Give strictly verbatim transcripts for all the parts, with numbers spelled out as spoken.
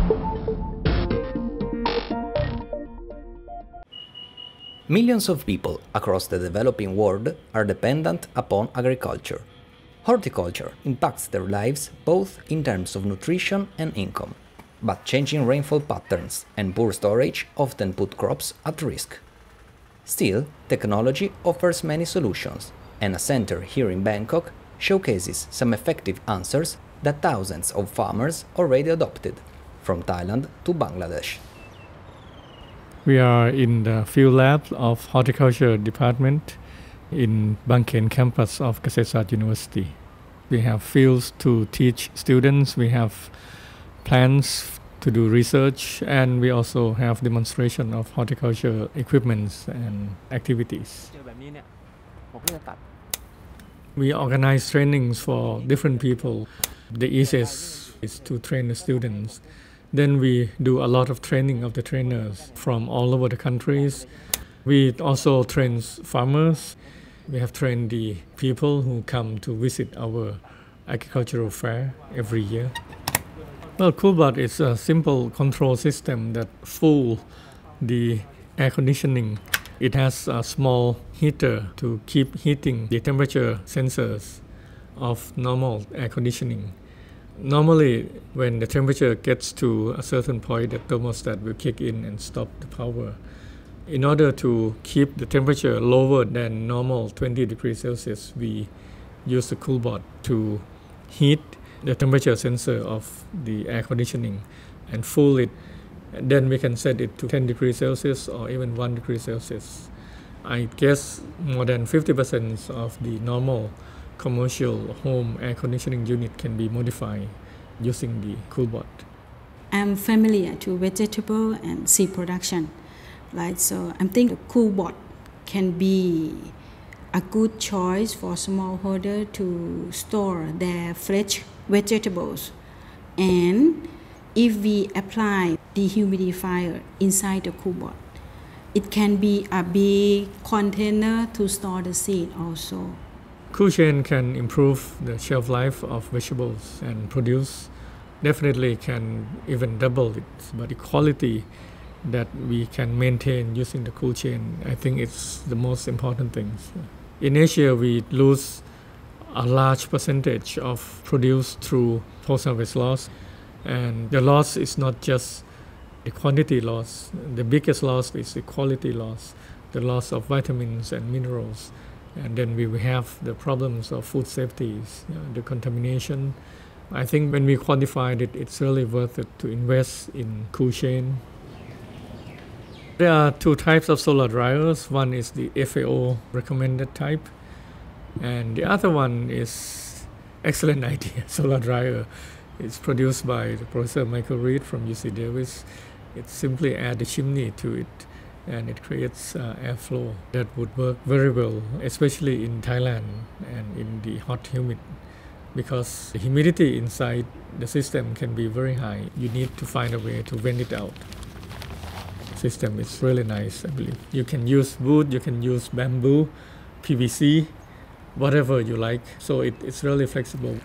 Millions of people across the developing world are dependent upon agriculture. Horticulture impacts their lives both in terms of nutrition and income, but changing rainfall patterns and poor storage often put crops at risk. Still, technology offers many solutions, and a center here in Bangkok showcases some effective answers that thousands of farmers already adopted, from Thailand to Bangladesh. We are in the field lab of horticulture department in Bangkok campus of Kasetsart University. We have fields to teach students, we have plants to do research, and we also have demonstration of horticulture equipments and activities. We organize trainings for different people. The easiest is to train the students. Then we do a lot of training of the trainers from all over the countries. We also train farmers. We have trained the people who come to visit our agricultural fair every year. Well, CoolBot is a simple control system that fools the air conditioning. It has a small heater to keep heating the temperature sensors of normal air conditioning. Normally, when the temperature gets to a certain point, the thermostat will kick in and stop the power. In order to keep the temperature lower than normal twenty degrees Celsius, we use the CoolBot to heat the temperature sensor of the air conditioning and fool it. And then we can set it to ten degrees Celsius or even one degree Celsius. I guess more than fifty percent of the normal commercial home air conditioning unit can be modified using the CoolBot. I'm familiar to vegetable and seed production, right? So I think the CoolBot can be a good choice for smallholder to store their fresh vegetables. And if we apply dehumidifier inside the CoolBot, it can be a big container to store the seed also. Cool chain can improve the shelf life of vegetables and produce. Definitely can even double it, but the quality that we can maintain using the cool chain, I think it's the most important thing. In Asia, we lose a large percentage of produce through post-harvest loss, and the loss is not just the quantity loss. The biggest loss is the quality loss, the loss of vitamins and minerals. And then we will have the problems of food safety, you know, the contamination. I think when we quantified it, it's really worth it to invest in cool chain. There are two types of solar dryers. One is the F A O recommended type, and the other one is excellent idea, solar dryer. It's produced by the Professor Michael Reed from U C Davis. It simply add the chimney to it, and it creates uh, airflow that would work very well, especially in Thailand and in the hot humid, because the humidity inside the system can be very high. You need to find a way to vent it out. The system is really nice, I believe. You can use wood, you can use bamboo, P V C, whatever you like, so it, it's really flexible.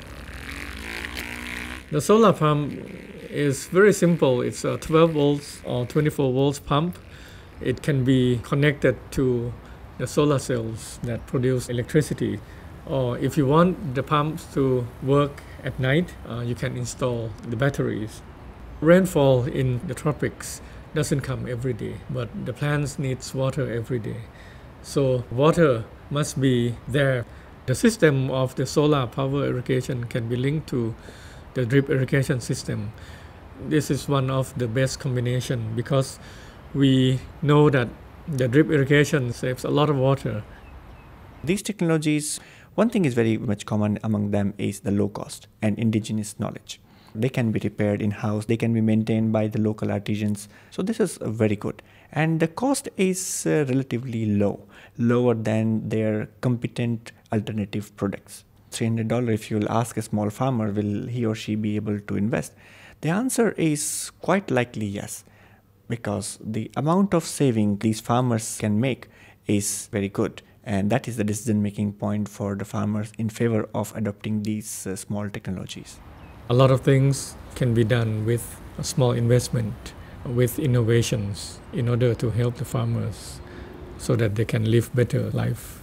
The solar pump is very simple. It's a twelve volts or twenty-four volts pump. It can be connected to the solar cells that produce electricity. Or if you want the pumps to work at night, uh, you can install the batteries. Rainfall in the tropics doesn't come every day, but the plants needs water every day. So water must be there. The system of the solar power irrigation can be linked to the drip irrigation system. This is one of the best combination because we know that the drip irrigation saves a lot of water. These technologies, one thing is very much common among them is the low cost and indigenous knowledge. They can be repaired in-house, they can be maintained by the local artisans. So this is very good. And the cost is uh, relatively low, lower than their competent alternative products. three hundred dollars, if you'll ask a small farmer, will he or she be able to invest? The answer is quite likely yes, because the amount of saving these farmers can make is very good. And that is the decision-making point for the farmers in favor of adopting these uh, small technologies. A lot of things can be done with a small investment with innovations in order to help the farmers so that they can live better life.